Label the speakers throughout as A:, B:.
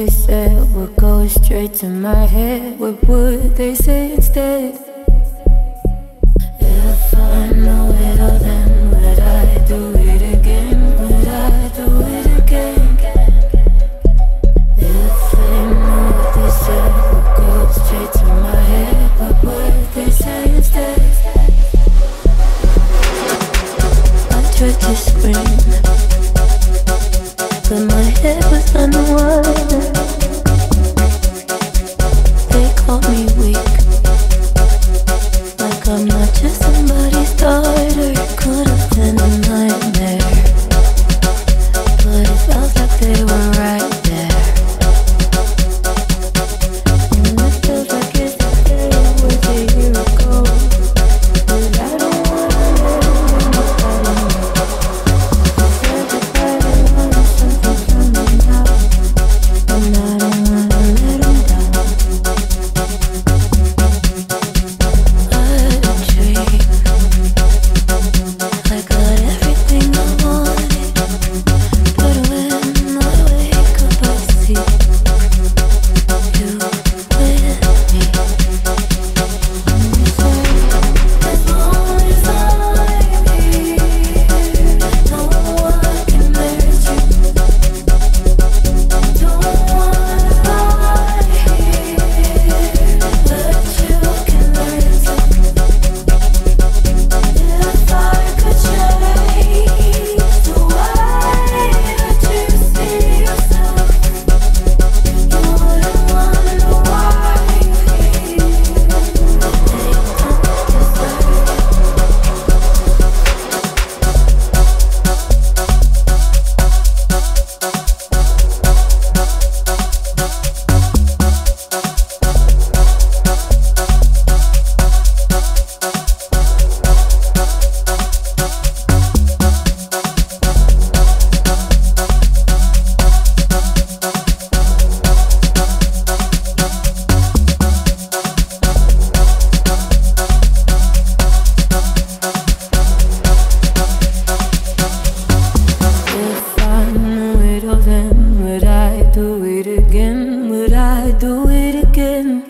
A: they said would go straight to my head, what would they say instead? If I know it all, then would I do it again? Would I do it again? If they knew what they said would go straight to my head, what would they say instead? I tried to scream, but my head was underwater. They called me weak, like I'm not just somebody's daughter. Could have been a nightmare, but it felt like they were right there. And it feels like yesterday was a year ago, but I don't wanna let anybody know. Said goodbye to one, something's coming out, and I don't wanna let them down. I had a dream, I got everything I wanted, but when I wake up I see you with me. And you say, as long as I'm here, no one can hurt you. Don't wanna lie here, but you can learn to. If I could change the way that you see yourself, you wouldn't wonder why they don't deserve it. If I knew it all, then would I do it again? Would I do it again?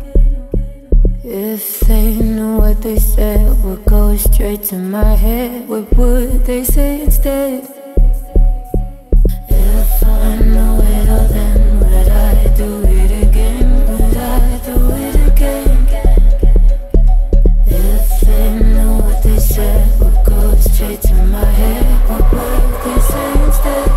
A: If they knew what they said would go straight to my head, what would they say instead? If I know it all, then would I do it again? Would I do it again? If they knew what they said would go straight to my head, what would they say instead?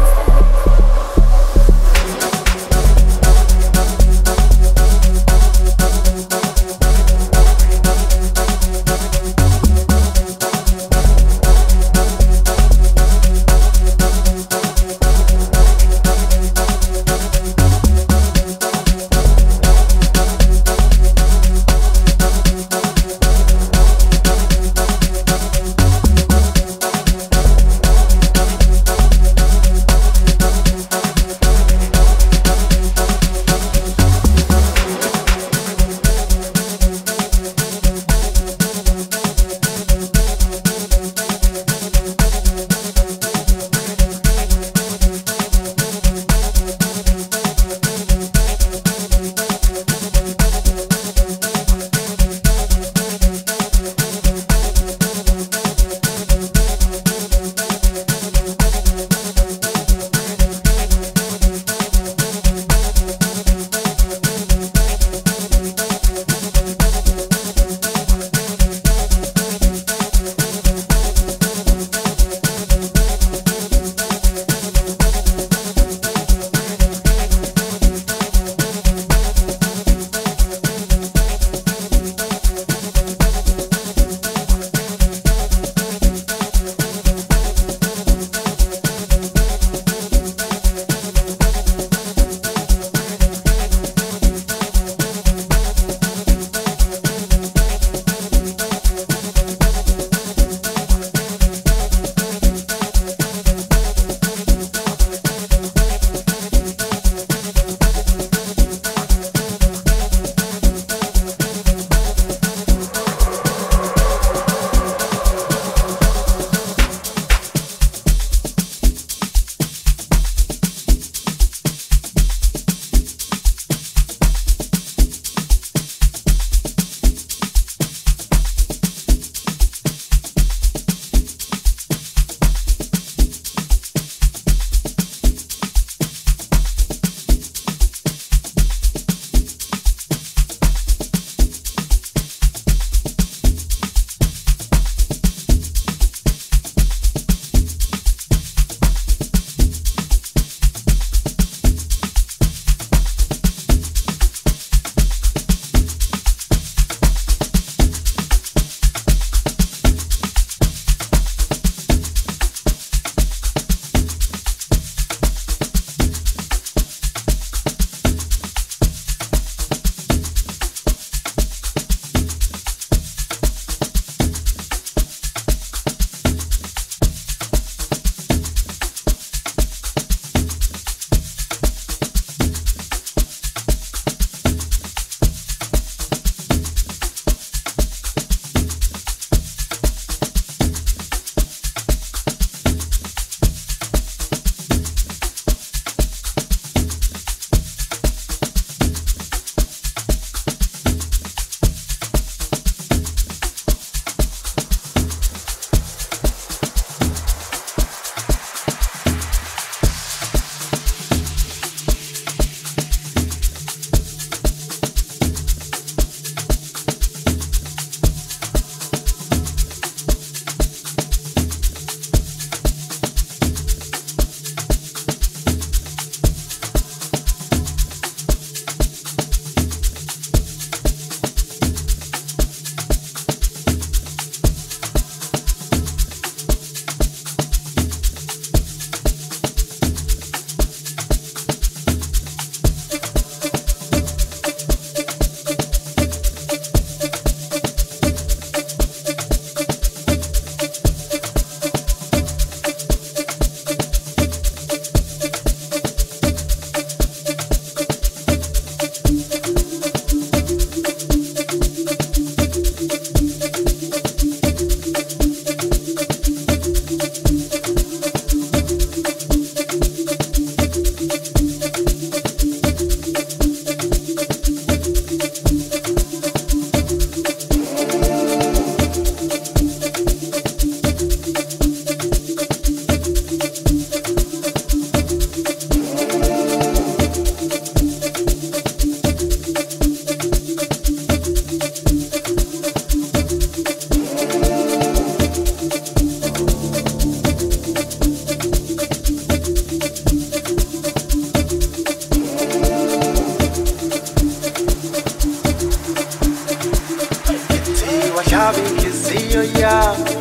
B: washabi inhliziyo yami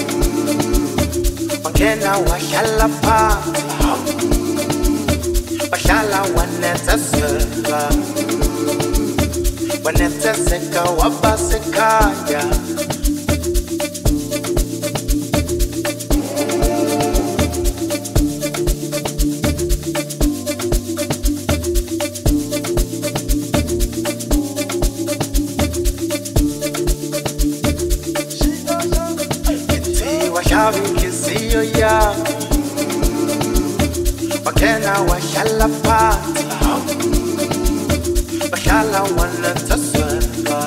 B: wangena wahlala phansi wahlala wanethezeka wanethezeka wabasekhaya washabi inhliziyo yami wangena wahlala phansi wahlala wanethezeka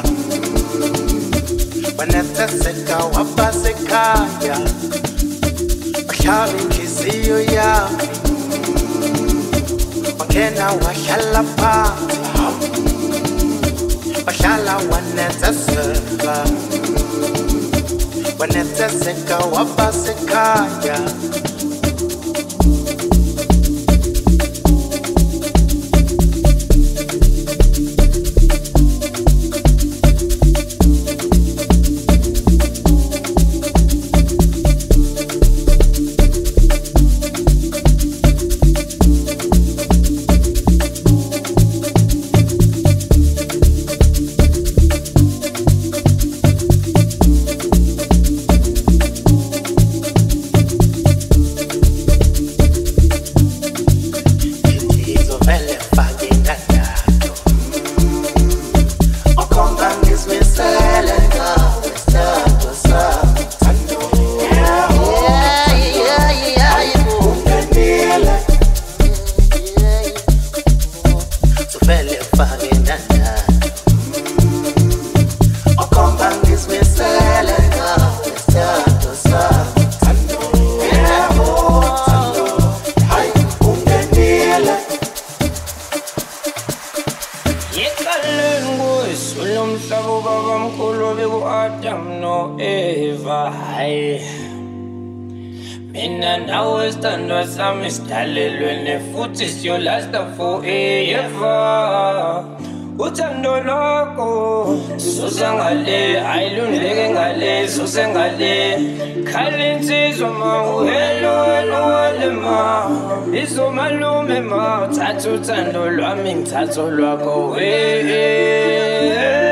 B: wanethezeka wabasekhaya washabi inhliziyo yami wangena wahlala phansi wahlala wanethezeka wanethezeka wabasekhaya
C: It's your last forever. Uthando lwakho susangale ayilundeke ngale susengale khale insizwa ma uhelo walema izomalume ma thatha uthando lwami ngithatha lwakho we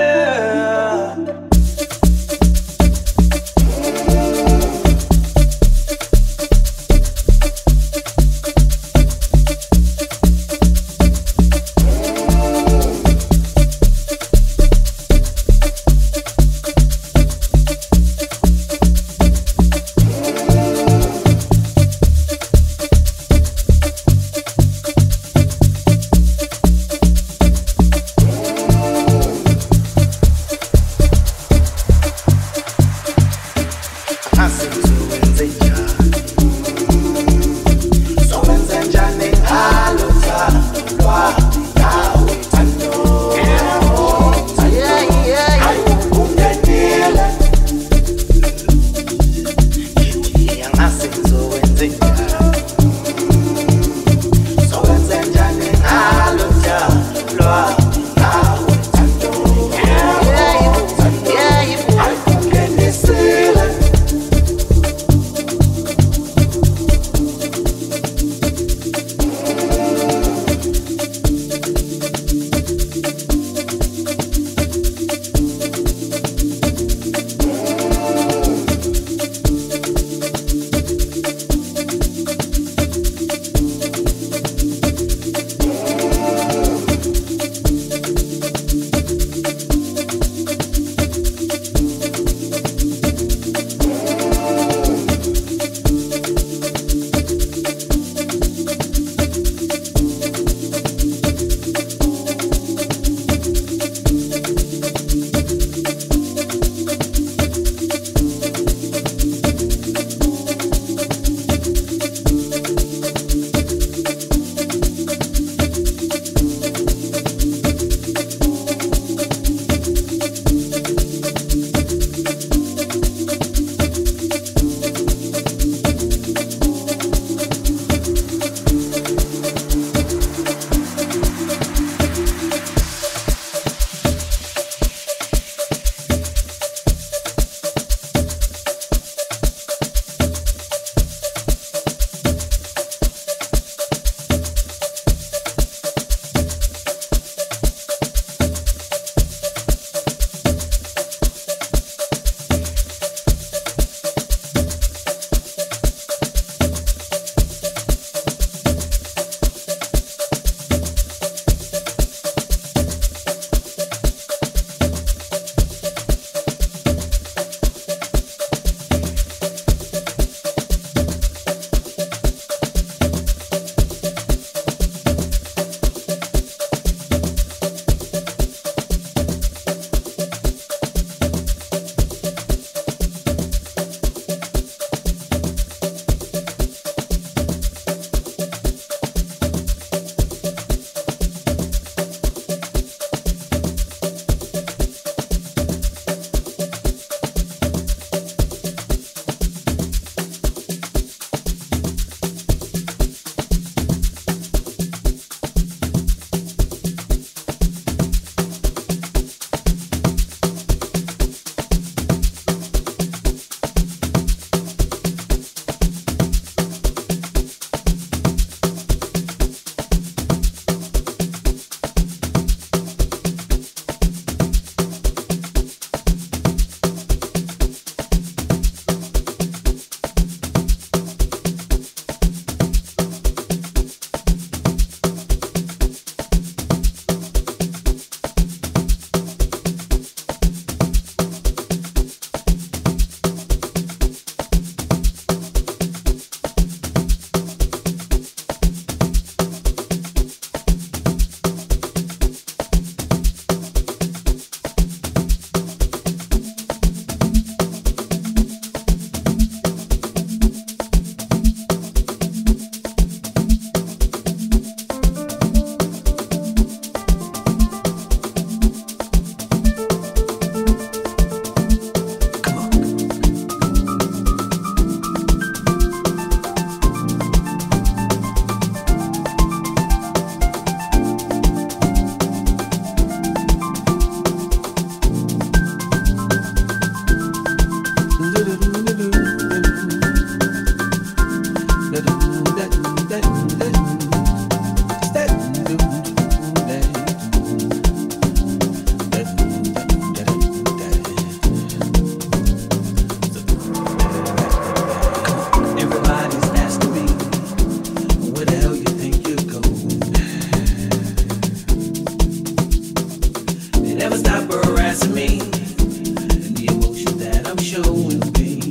D: showing me.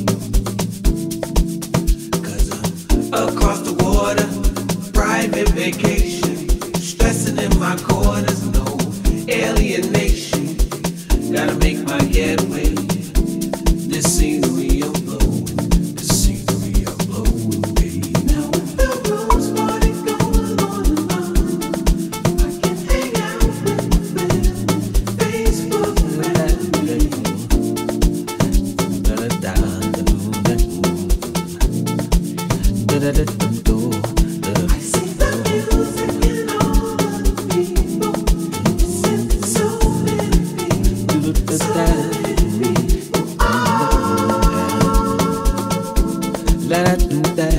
D: 'Cause I'm across the water, private vacation, stressing in my quarters, no alienation. Gotta make my getaway. This scenery I'm blowing, this scenery I'm blowing, baby. Now with the rose party going on and on, I can hang out with my Facebook friends. I see the music in all of the people. It's in so many people, so many people.
E: Let us do that.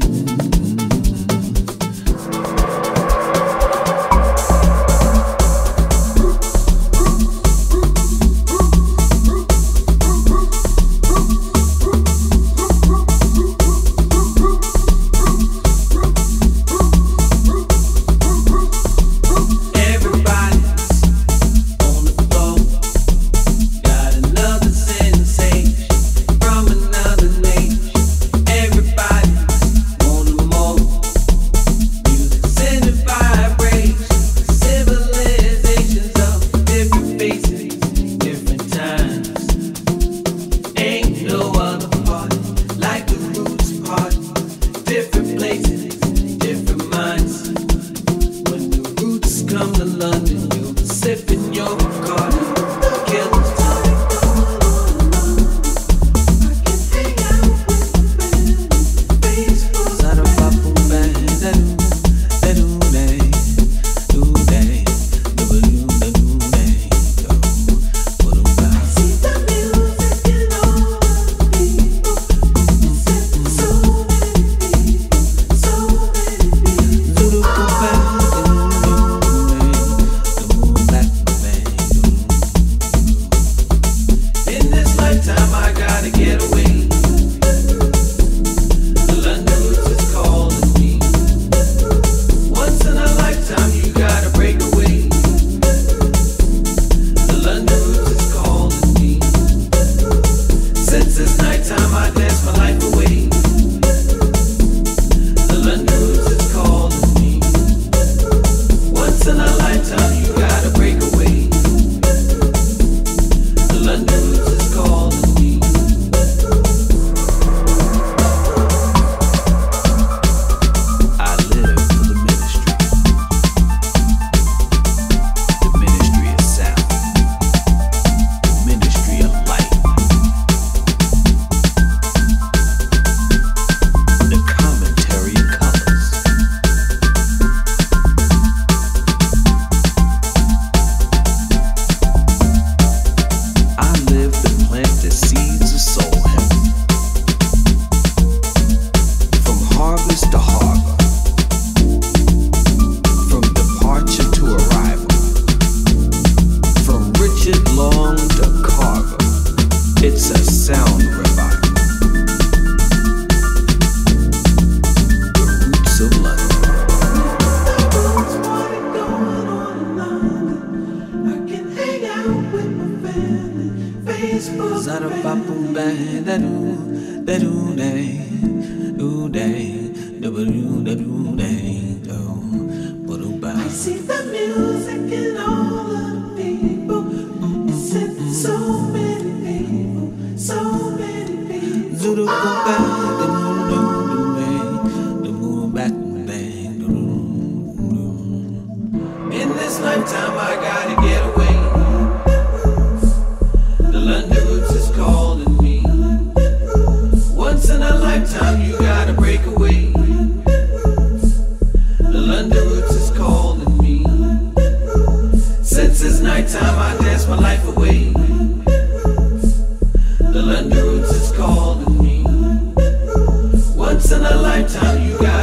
D: I see the music in all of the people. It's in so many people, so many people. In this lifetime, I gotta get away. The London roots is calling me. Once in a lifetime, you gotta break away. The London roots is calling me. Since it's nighttime, I dance my life away. The London roots is calling me. Once in a lifetime, you got